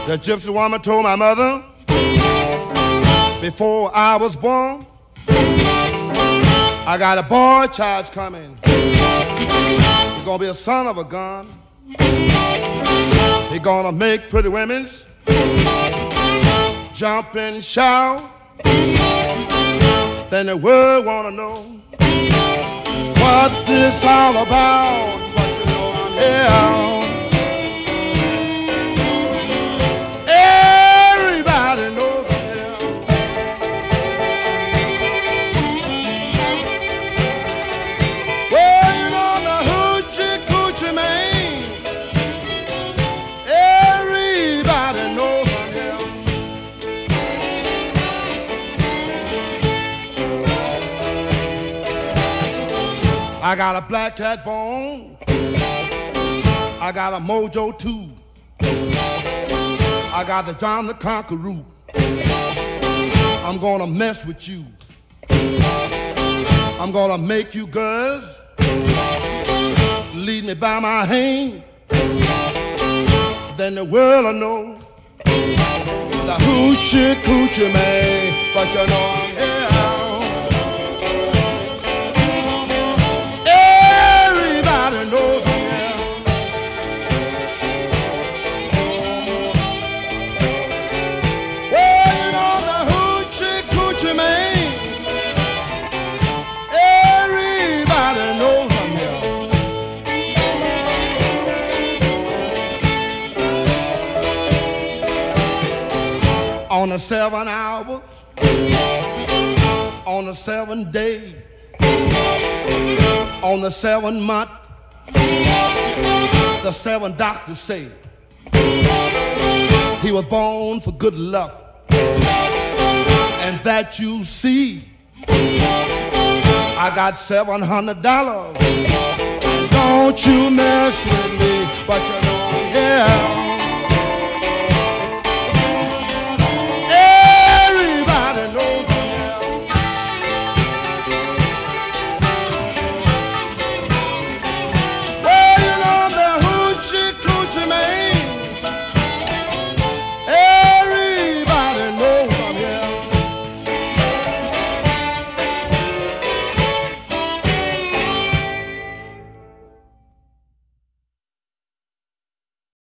The gypsy woman told my mother before I was born, I got a boy child coming. He's gonna be a son of a gun. He's gonna make pretty women's jump and shout. Then the world wanna know what this all about. But you know I'm here. Everybody knows I'm here. Well, you know the hoochie coochie man. Everybody knows I'm here. I got a black cat bone. I got a mojo too. I got the John the Conqueror. I'm gonna mess with you. I'm gonna make you girls lead me by my hand. Then the world will know the hoochie coochie man. But you know I'm here. Everybody knows I'm here. Well, you know the hoochie coochie man. Everybody knows I'm here. On the 7 hours, on the 7 days, on the 7 month, the 7 doctors say he was born for good luck, and that you see. I got $700, and don't you mess with me, but you know I'm here.